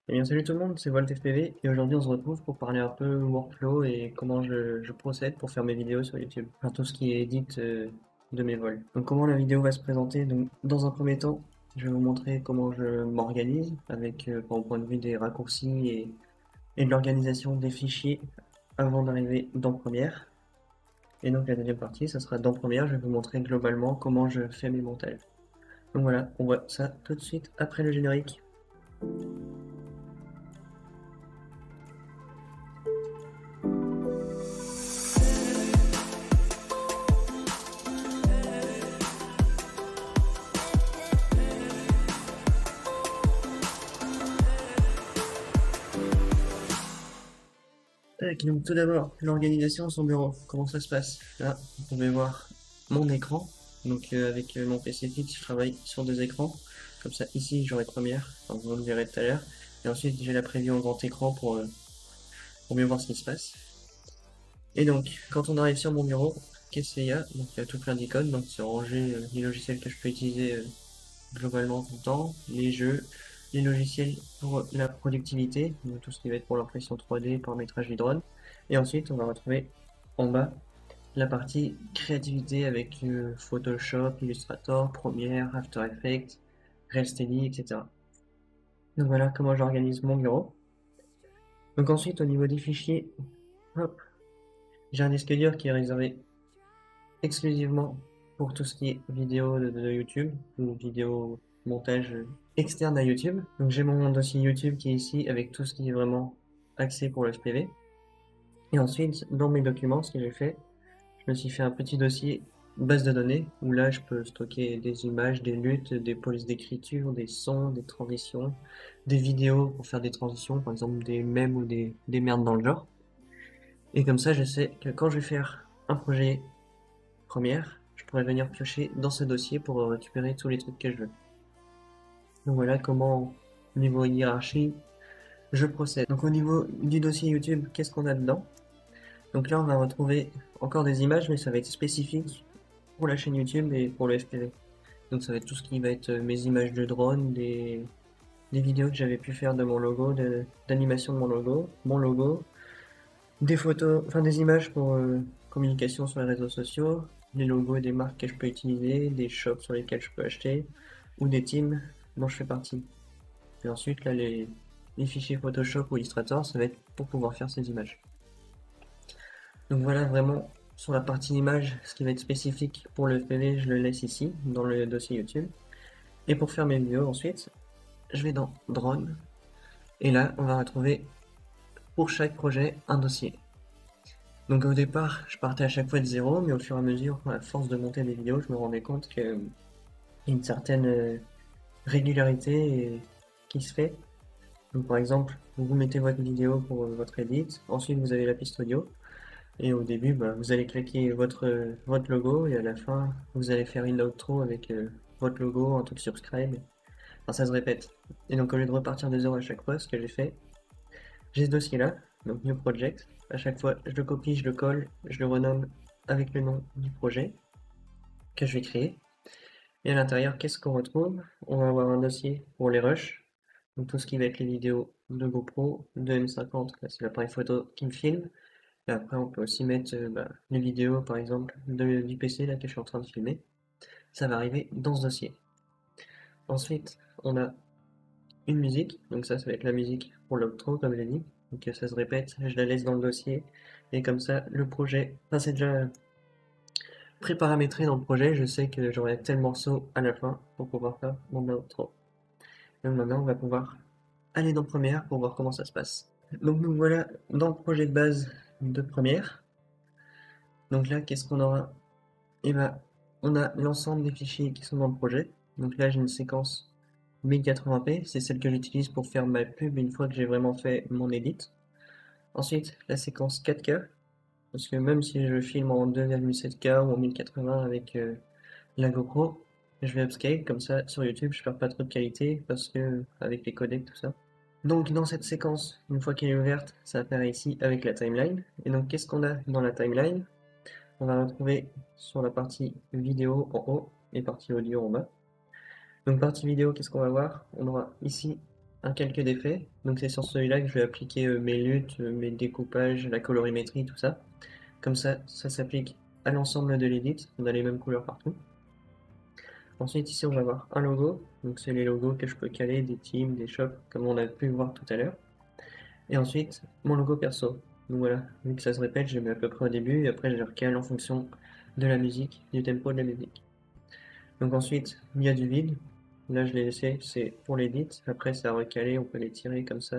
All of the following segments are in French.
Eh bien, salut tout le monde, c'est Volt FPV et aujourd'hui on se retrouve pour parler un peu workflow et comment je procède pour faire mes vidéos sur YouTube. Enfin, tout ce qui est edit de mes vols. Donc, comment la vidéo va se présenter? Donc, dans un premier temps, je vais vous montrer comment je m'organise avec, pour mon point de vue, des raccourcis et de l'organisation des fichiers avant d'arriver dans Premiere. Et donc, la deuxième partie, ça sera dans Premiere, je vais vous montrer globalement comment je fais mes montages. Donc voilà, on voit ça tout de suite après le générique. Donc tout d'abord, l'organisation de son bureau, comment ça se passe? Là, vous pouvez voir mon écran. Donc avec mon PC fixe, je travaille sur deux écrans. Comme ça, ici, j'aurai Première, enfin, vous le verrez tout à l'heure. Et ensuite, j'ai la preview en grand écran pour mieux voir ce qui se passe. Et donc, quand on arrive sur mon bureau, qu'est-ce qu'il y a? Donc il y a tout plein d'icônes, donc c'est rangé les logiciels que je peux utiliser globalement tout le temps, les jeux, les logiciels pour la productivité, donc tout ce qui va être pour l'impression 3D, paramétrage du drone. Et ensuite, on va retrouver en bas la partie créativité avec Photoshop, Illustrator, Premiere, After Effects, Real etc. Donc voilà comment j'organise mon bureau. Donc ensuite, au niveau des fichiers, hop, j'ai un disque dur qui est réservé exclusivement pour tout ce qui est vidéo de YouTube ou vidéo montage externe à YouTube. Donc j'ai mon dossier YouTube qui est ici avec tout ce qui est vraiment axé pour le FPV. Et ensuite, dans mes documents, ce que j'ai fait, je me suis fait un petit dossier base de données où là je peux stocker des images, des luttes, des polices d'écriture, des sons, des transitions, des vidéos pour faire des transitions, par exemple des mèmes ou des merdes dans le genre. Et comme ça, je sais que quand je vais faire un projet Première, je pourrais venir piocher dans ce dossier pour récupérer tous les trucs que je veux. Donc voilà comment, au niveau hiérarchie, je procède. Donc au niveau du dossier YouTube, qu'est-ce qu'on a dedans? Donc là, on va retrouver encore des images, mais ça va être spécifique pour la chaîne YouTube et pour le FPV. Donc ça va être tout ce qui va être mes images de drone, des vidéos que j'avais pu faire de mon logo, d'animation de mon logo, des photos, enfin des images pour communication sur les réseaux sociaux, les logos des marques que je peux utiliser, des shops sur lesquels je peux acheter, ou des teams dont je fais partie. Et ensuite, là, les fichiers Photoshop ou Illustrator, ça va être pour pouvoir faire ces images. Donc voilà, vraiment, sur la partie image, ce qui va être spécifique pour le FPV, je le laisse ici, dans le dossier YouTube. Et pour faire mes vidéos ensuite, je vais dans Drone, et là, on va retrouver pour chaque projet un dossier. Donc au départ, je partais à chaque fois de zéro, mais au fur et à mesure, à force de monter des vidéos, je me rendais compte qu'il y a une certaine régularité qui se fait. Donc par exemple, vous mettez votre vidéo pour votre edit, ensuite vous avez la piste audio, et au début, bah, vous allez claquer votre logo, et à la fin, vous allez faire une outro avec votre logo, un truc subscribe. Enfin, ça se répète. Et donc au lieu de repartir de zéro à chaque fois, ce que j'ai fait, j'ai ce dossier-là, donc New Project. À chaque fois, je le copie, je le colle, je le renomme avec le nom du projet que je vais créer. Et à l'intérieur, qu'est-ce qu'on retrouve? On va avoir un dossier pour les rushs, donc tout ce qui va être les vidéos de GoPro, de M50, là c'est l'appareil photo qui me filme. Et après, on peut aussi mettre les vidéos, par exemple, du PC là que je suis en train de filmer. Ça va arriver dans ce dossier. Ensuite, on a une musique, donc ça va être la musique pour l'outro, comme je l'ai dit. Donc ça se répète, je la laisse dans le dossier. Et comme ça, le projet, enfin c'est déjà pré-paramétré dans le projet, je sais que j'aurai tel morceau à la fin pour pouvoir faire mon outro. Donc maintenant, on va pouvoir aller dans Première pour voir comment ça se passe. Donc nous voilà dans le projet de base de Première. Donc là, qu'est-ce qu'on aura? Et ben, on a l'ensemble des fichiers qui sont dans le projet. Donc là, j'ai une séquence 1080p, c'est celle que j'utilise pour faire ma pub une fois que j'ai vraiment fait mon edit. Ensuite, la séquence 4K, parce que même si je filme en 2,7K ou en 1080 avec la GoPro, je vais upscale, comme ça sur YouTube je perds pas trop de qualité, parce que avec les codecs tout ça. Donc dans cette séquence, une fois qu'elle est ouverte, ça apparaît ici avec la timeline. Et donc qu'est-ce qu'on a dans la timeline? On va retrouver sur la partie vidéo en haut et partie audio en bas. Donc partie vidéo, qu'est-ce qu'on va voir? On aura ici un calque d'effets. Donc c'est sur celui-là que je vais appliquer mes luttes, mes découpages, la colorimétrie, tout ça. Comme ça s'applique à l'ensemble de l'edit. On a les mêmes couleurs partout. Ensuite, ici, on va avoir un logo. Donc c'est les logos que je peux caler des teams, des shops, comme on a pu voir tout à l'heure. Et ensuite, mon logo perso. Donc voilà, vu que ça se répète, je le mets à peu près au début et après je le recale en fonction de la musique, du tempo de la musique. Donc ensuite, il y a du vide. Là, je l'ai laissé, c'est pour l'edit. Après, ça a recalé, on peut les tirer comme ça.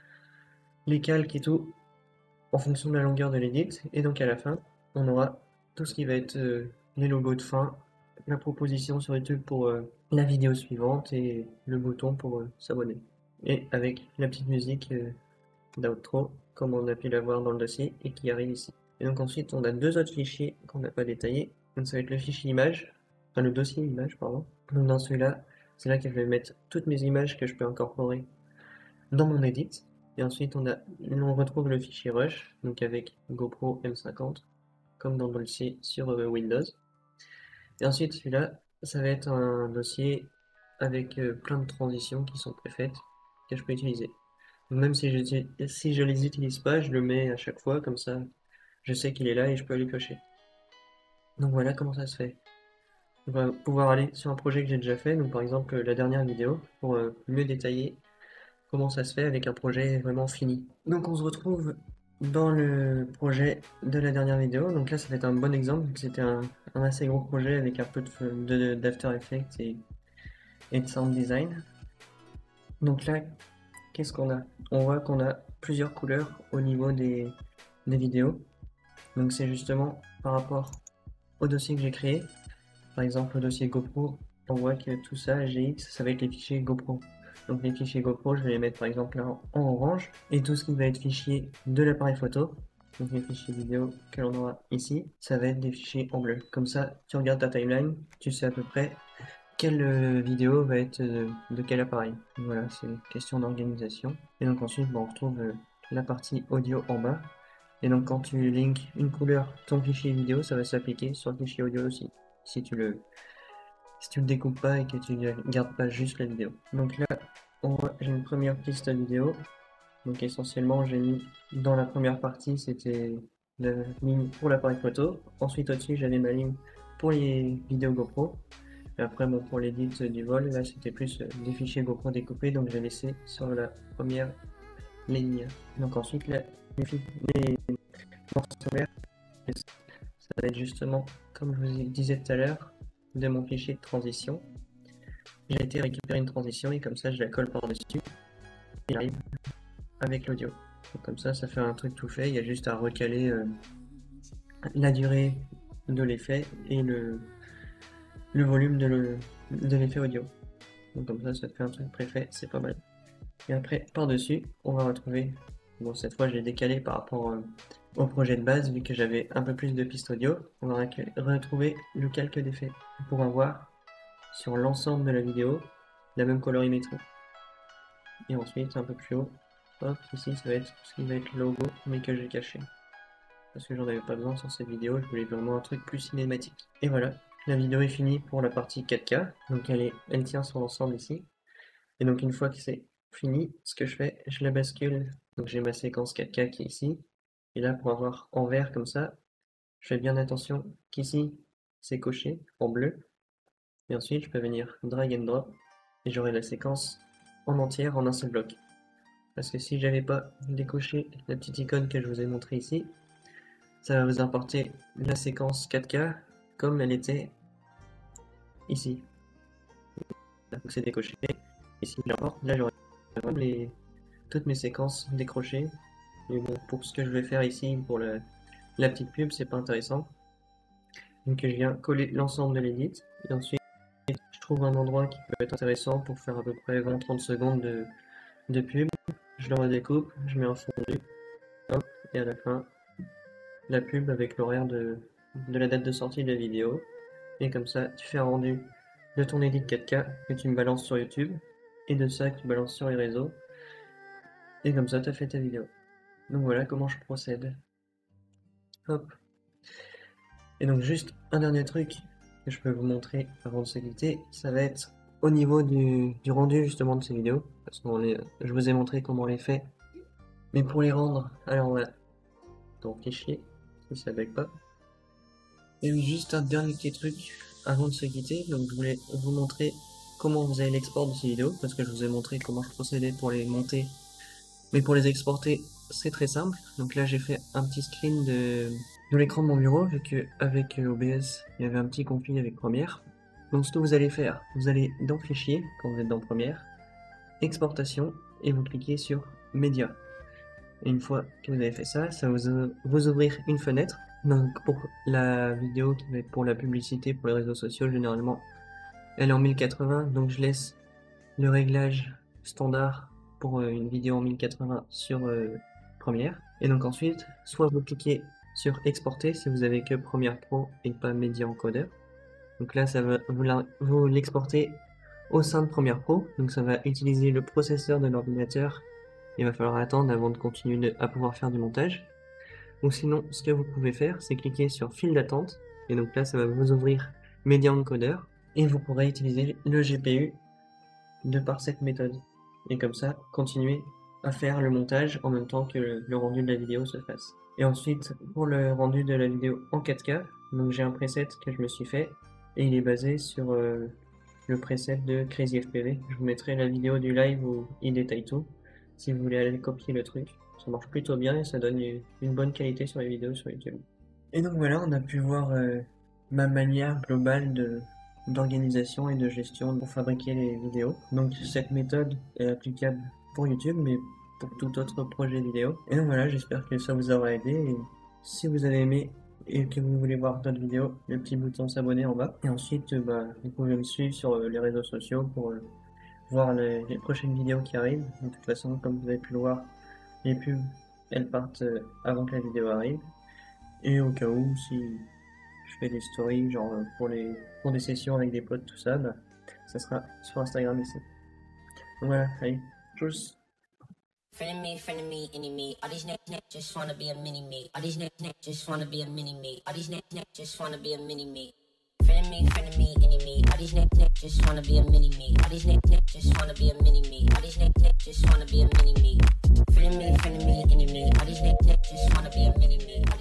Les calques et tout, en fonction de la longueur de l'edit. Et donc à la fin, on aura tout ce qui va être les logos de fin, la proposition sur YouTube pour la vidéo suivante et le bouton pour s'abonner. Et avec la petite musique d'outro, comme on a pu la voir dans le dossier et qui arrive ici. Et donc ensuite, on a deux autres fichiers qu'on n'a pas détaillés. Donc ça va être le fichier image, enfin le dossier image, pardon. Donc dans celui-là, c'est là que je vais mettre toutes mes images que je peux incorporer dans mon edit. Et ensuite, on retrouve le fichier Rush, donc avec GoPro M50, comme dans le dossier sur Windows. Et ensuite, celui-là, ça va être un dossier avec plein de transitions qui sont préfaites que je peux utiliser. Même si je les utilise pas, je le mets à chaque fois, comme ça, je sais qu'il est là et je peux aller cocher. Donc voilà comment ça se fait. On va pouvoir aller sur un projet que j'ai déjà fait, donc par exemple la dernière vidéo, pour mieux détailler comment ça se fait avec un projet vraiment fini. Donc on se retrouve dans le projet de la dernière vidéo. Donc là, ça va être un bon exemple, vu que c'était un assez gros projet avec un peu d'After Effects et de sound design. Donc là, qu'est-ce qu'on a? On voit qu'on a plusieurs couleurs au niveau des vidéos. Donc c'est justement par rapport au dossier que j'ai créé. Par exemple, le dossier GoPro, on voit que tout ça, GX, ça va être les fichiers GoPro. Donc les fichiers GoPro, je vais les mettre par exemple là en orange. Et tout ce qui va être fichier de l'appareil photo, donc les fichiers vidéo que l'on aura ici, ça va être des fichiers en bleu. Comme ça, tu regardes ta timeline, tu sais à peu près quelle vidéo va être de quel appareil. Donc voilà, c'est une question d'organisation. Et donc ensuite, on retrouve la partie audio en bas. Et donc quand tu links une couleur, ton fichier vidéo, ça va s'appliquer sur le fichier audio aussi. Si tu le, si tu le découpes pas et que tu ne gardes pas juste la vidéo. Donc là, j'ai une première piste vidéo. Donc essentiellement, j'ai mis dans la première partie, c'était la ligne pour l'appareil photo. Ensuite au-dessus, j'avais ma ligne pour les vidéos GoPro. Et après, bon, pour l'édit du vol, là c'était plus des fichiers GoPro découpés, donc j'ai laissé sur la première ligne. Donc ensuite, là, les morceaux verts, ça va être justement, comme je vous disais tout à l'heure, de mon fichier de transition. J'ai été récupérer une transition et comme ça je la colle par-dessus et j'arrive avec l'audio. Comme ça fait un truc tout fait, il y a juste à recaler la durée de l'effet et le volume de l'effet audio. Donc comme ça te fait un truc préfet, c'est pas mal. Et après, par-dessus, on va retrouver, bon cette fois je l'ai décalé par rapport au projet de base, vu que j'avais un peu plus de pistes audio, on va retrouver le calque d'effet pour avoir sur l'ensemble de la vidéo la même colorimétrie. Et ensuite, un peu plus haut, hop, ici ça va être ce qui va être logo, mais que j'ai caché. Parce que j'en avais pas besoin sur cette vidéo, je voulais vraiment un truc plus cinématique. Et voilà, la vidéo est finie pour la partie 4K, donc elle tient sur l'ensemble ici. Et donc une fois que c'est fini, ce que je fais, je la bascule. Donc j'ai ma séquence 4K qui est ici. Et là, pour avoir en vert comme ça, je fais bien attention qu'ici, c'est coché en bleu. Et ensuite, je peux venir drag and drop et j'aurai la séquence en entière en un seul bloc. Parce que si j'avais pas décoché la petite icône que je vous ai montrée ici, ça va vous importer la séquence 4K comme elle était ici. Donc c'est décoché. Et si j'importe, là j'aurai toutes mes séquences décrochées. Mais bon, pour ce que je vais faire ici, pour la petite pub, c'est pas intéressant. Donc je viens coller l'ensemble de l'edit. Et ensuite, je trouve un endroit qui peut être intéressant pour faire à peu près 20-30 secondes de pub. Je le redécoupe, je mets un fondu. Hop, et à la fin, la pub avec l'horaire de la date de sortie de la vidéo. Et comme ça, tu fais un rendu de ton edit 4K que tu me balances sur YouTube. Et de ça que tu balances sur les réseaux. Et comme ça, tu as fait ta vidéo. Donc voilà comment je procède. Hop. Et donc juste un dernier truc que je peux vous montrer avant de se quitter, ça va être au niveau du rendu justement de ces vidéos, parce que je vous ai montré comment on les fait, mais pour les rendre, alors voilà, dans fichier, si ça bug pas. Et oui, juste un dernier petit truc avant de se quitter, donc je voulais vous montrer comment vous avez l'export de ces vidéos, parce que je vous ai montré comment je procédais pour les monter, mais pour les exporter, c'est très simple. Donc là, j'ai fait un petit screen de l'écran de mon bureau, vu qu'avec OBS, il y avait un petit config avec Premiere. Donc ce que vous allez faire, vous allez dans Fichier, quand vous êtes dans Premiere, Exportation, et vous cliquez sur Média. Et une fois que vous avez fait ça, ça va vous ouvrir une fenêtre. Donc pour la vidéo qui va être pour la publicité, pour les réseaux sociaux, généralement, elle est en 1080, donc je laisse le réglage standard pour une vidéo en 1080 sur Premiere. Et donc ensuite, soit vous cliquez sur Exporter si vous avez que Premiere Pro et pas Media Encoder. Donc là, ça va vous l'exporter au sein de Premiere Pro. Donc ça va utiliser le processeur de l'ordinateur. Il va falloir attendre avant de continuer à pouvoir faire du montage. Ou sinon, ce que vous pouvez faire, c'est cliquer sur File d'attente. Et donc là, ça va vous ouvrir Media Encoder. Et vous pourrez utiliser le GPU de par cette méthode. Et comme ça, continuer à faire le montage en même temps que le rendu de la vidéo se fasse. Et ensuite, pour le rendu de la vidéo en 4K, donc j'ai un preset que je me suis fait, et il est basé sur le preset de Crazy FPV. Je vous mettrai la vidéo du live où il détaille tout, si vous voulez aller copier le truc. Ça marche plutôt bien et ça donne une bonne qualité sur les vidéos sur YouTube. Et donc voilà, on a pu voir ma manière globale d'organisation et de gestion pour fabriquer les vidéos. Donc cette méthode est applicable pour YouTube, mais pour tout autre projet vidéo. Et donc voilà, j'espère que ça vous aura aidé. Et si vous avez aimé et que vous voulez voir d'autres vidéos, le petit bouton s'abonner en bas. Et ensuite, vous pouvez me suivre sur les réseaux sociaux pour voir les prochaines vidéos qui arrivent. De toute façon, comme vous avez pu le voir, les pubs, elles partent avant que la vidéo arrive. Et au cas où, si je fais des stories, genre pour des sessions avec des potes, tout ça, ça sera sur Instagram ici. Donc voilà, allez, tchuss! Frenemy, enemy. All these niggas just wanna be a mini me. All these niggas just wanna be a mini me. All these niggas just wanna be a mini me. Frenemy, enemy. All these niggas just wanna be a mini me. All these niggas just wanna be a mini me. All these niggas just wanna be a mini me. Frenemy, enemy. All these niggas just wanna be a mini me.